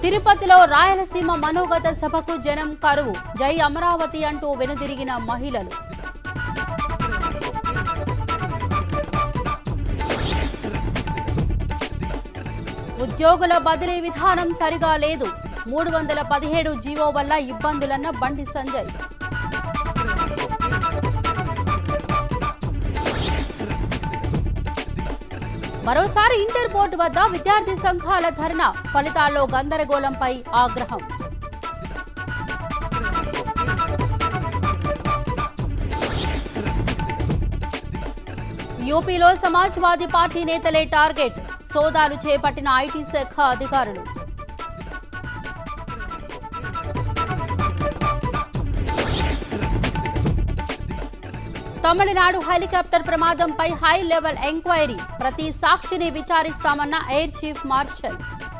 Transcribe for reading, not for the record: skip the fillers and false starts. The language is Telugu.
తిరుపతిలో రాయలసీమ మనోగత సభకు జనం కరువు. జై అమరావతి అంటూ వెనుదిరిగిన మహిళలు. ఉద్యోగుల బదిలీ విధానం సరిగా లేదు. 317 జీవో వల్ల ఇబ్బందులన్న బండి సంజయ్. మరోసారి ఇంటర్ బోర్డు వద్ద విద్యార్థి సంఘాల ధర్నా. ఫలితాల్లో గందరగోళంపై ఆగ్రహం. యూపీలో సమాజ్వాదీ పార్టీ నేతలే టార్గెట్. సోదాలు చేపట్టిన ఐటీ శాఖ అధికారులు. తమిళనాడు హెలికాప్టర్ ప్రమాదంపై హై లెవెల్ ఎంక్వైరీ. ప్రతి సాక్షిని విచారిస్తామన్న ఎయిర్ చీఫ్ మార్షల్.